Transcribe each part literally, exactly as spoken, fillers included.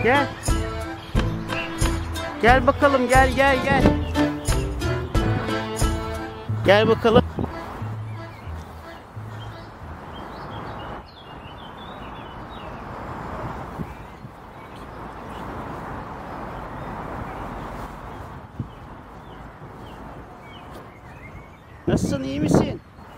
Gel. Gel bakalım, gel gel gel. Gel bakalım. Nasılsın, iyi misin?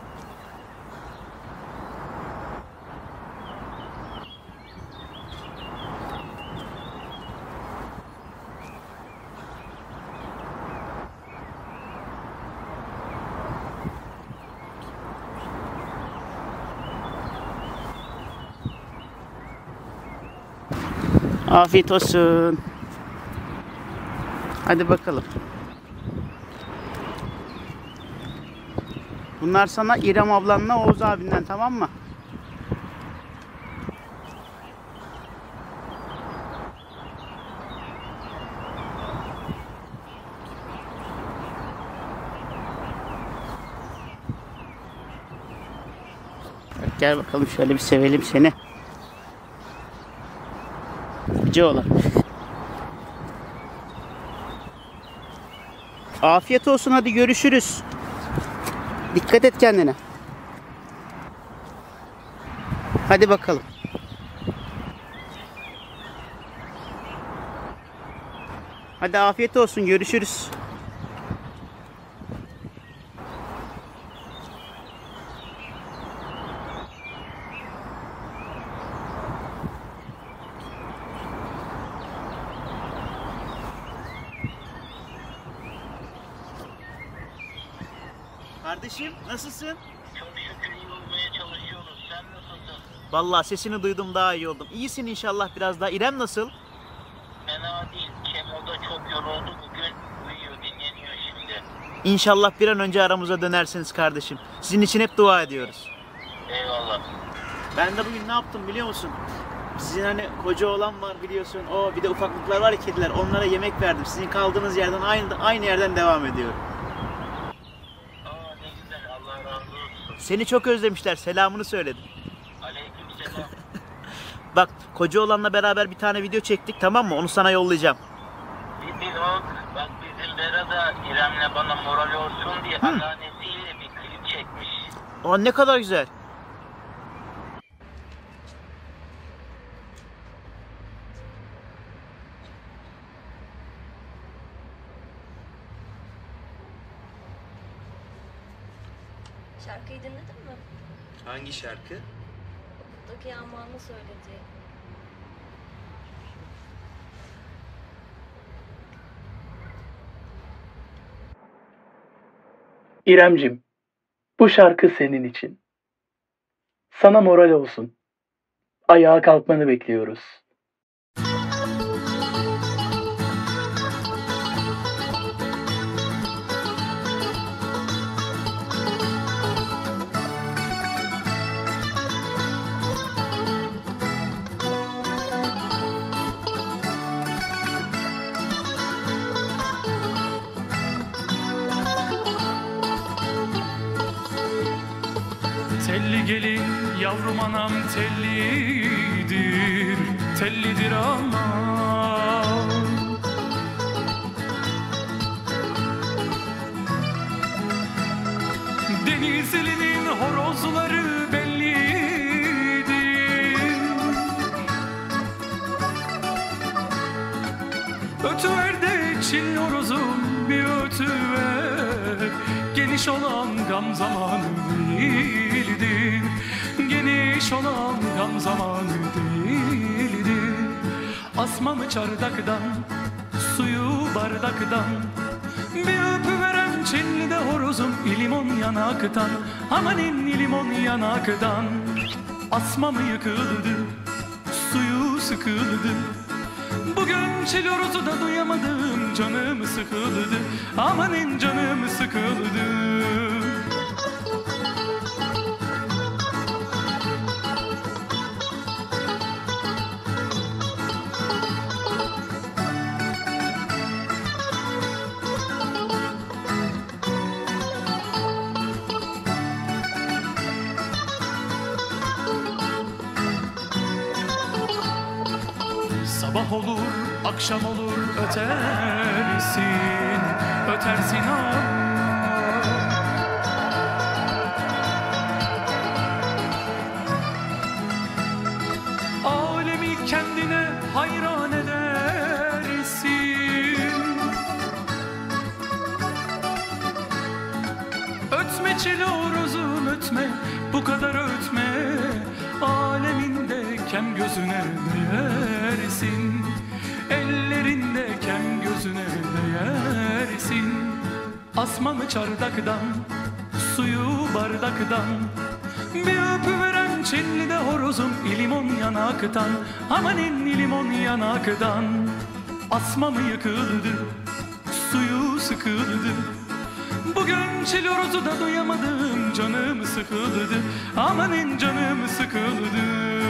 Afiyet olsun. Hadi bakalım. Bunlar sana İrem ablanla Oğuz abinden, tamam mı? Gel bakalım, şöyle bir sevelim seni. Cici oğlan. Afiyet olsun, hadi görüşürüz. Dikkat et kendine. Hadi bakalım. Hadi afiyet olsun, görüşürüz. Kardeşim, nasılsın? Çok şükür iyi olmaya çalışıyoruz. Sen nasılsın? Vallahi sesini duydum, daha iyi oldum. İyisin inşallah biraz daha. İrem nasıl? Fena değil. Kemo'da çok yoruldu bugün. Uyuyor, dinleniyor şimdi. İnşallah bir an önce aramıza dönersiniz kardeşim. Sizin için hep dua ediyoruz. Eyvallah. Ben de bugün ne yaptım biliyor musun? Sizin hani koca oğlan var biliyorsun. O bir de ufaklıklar var ya, kediler. Onlara yemek verdim. Sizin kaldığınız yerden aynı aynı yerden devam ediyorum. Aa ne güzel. Allah razı olsun. Seni çok özlemişler. Selamını söyledim. Aleykümselam. Bak, koca oğlanla beraber bir tane video çektik, tamam mı? Onu sana yollayacağım. bir bir bak. Bak bizim Bera da İrem'le bana moral olsun diye Hı. anneannesiyle bir klip çekmiş. Aa, ne kadar güzel. Şarkıyı dinledin mi? Hangi şarkı? Okuldaki Yaman'ın söylediği. İremcim, bu şarkı senin için. Sana moral olsun. Ayağa kalkmanı bekliyoruz. Telli gelin yavrum anam tellidir, tellidir anam. Denizli'nin horozları bellidir. Ötüver de Çin horozum bir ötüver. Geniş olan gam zamanı değildir. Geniş olan gam zamanı değildir. Asmamı çardaktan, suyu bardaktan. Bir öpüverem Çinli'de horozum ilimon yanaktan. Amanin ilimon yanaktan. Asmamı yıkıldı, suyu sıkıldı. Bugün çil horozu da duyamadım, canım sıkıldı. Amanin canım sıkıldı. Sabah olur, akşam olur, ötersin, ötersin ah. Alemi kendine hayran edersin. Ötme çeli orozum ötme, bu kadar ötme. Aleminde kem gözüne değersin. Ellerinde kem gözüne değersin. Asmanı çardaktan, suyu bardaktan. Bir öpüveren Çinli'de horozum ilimon yanaktan. Amanin ilimon yanaktan. Asmamı yıkıldı, suyu sıkıldı. Bugün çil horozu da duyamadım, canım sıkıldı. Amanin canım sıkıldı.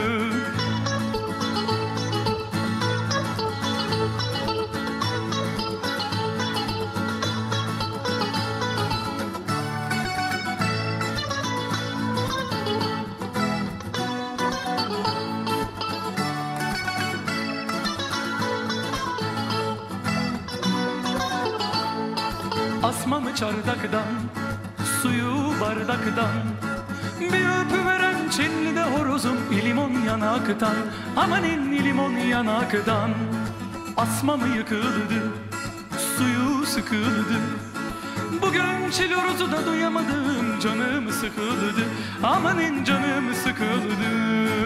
Asmamı çardaktan, suyu bardaktan. Bir öpüveren Çinli'de horozum ilimon yanaktan. Amanin ilimon yanaktan. Asmamı yıkıldı, suyu sıkıldı. Bugün çil horozu da duyamadım, canım sıkıldı. Amanin canım sıkıldı.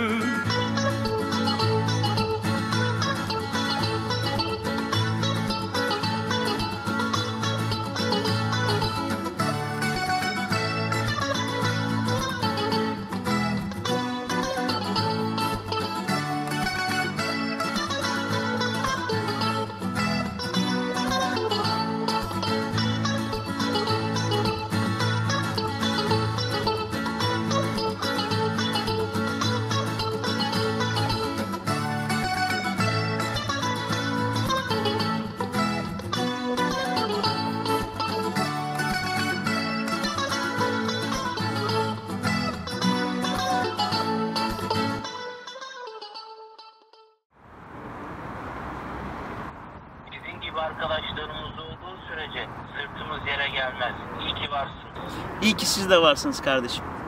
Sizin gibi arkadaşlarımız olduğu sürece sırtımız yere gelmez. İyi ki varsınız. İyi ki siz de varsınız kardeşim.